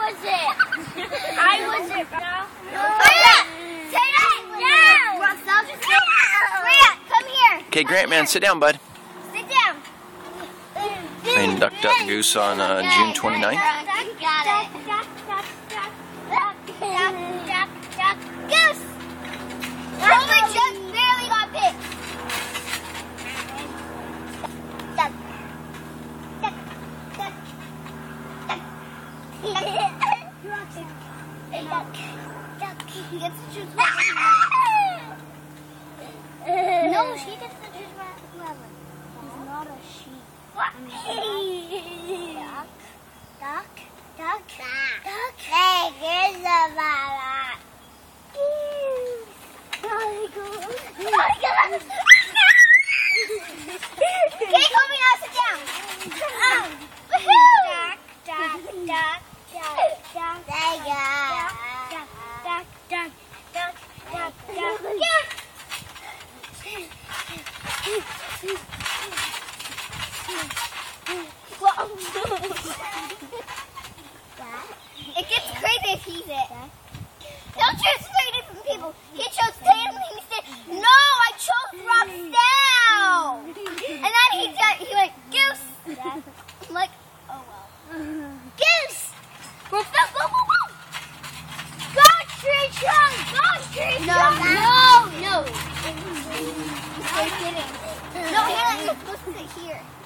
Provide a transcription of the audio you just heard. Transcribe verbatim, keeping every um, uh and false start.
was it. I was it. No. Say it down. Rhea, come here. Okay, Grant, man, sit down, bud. Sit down. Playing Duck Duck Goose on uh, June twenty-ninth. You got it. Duck, duck, duck, duck, duck, duck, duck, goose. Roman just barely got picked. Duck, duck, duck, duck. Duck, duck. He gets to choose one. No, she gets to choose whoever. He's not a sheep. What? Duck, duck, duck, duck. Hey, here's the mama. Okay, Kobe, now sit down. Um, woohoo! Duck, duck, duck, duck, duck. There you go. Duck, duck, duck, duck, duck, duck, duck. It gets crazy if he's it. Don't choose straight from people. He chose Tatum and he said, no, I chose Roxelle. And then he got, he went, goose. I'm like, oh well. Goose. Go, go, go, go. Go, tree trunk. Go, tree trunk. No, no, no. I'm kidding. No, here, you're supposed to sit here.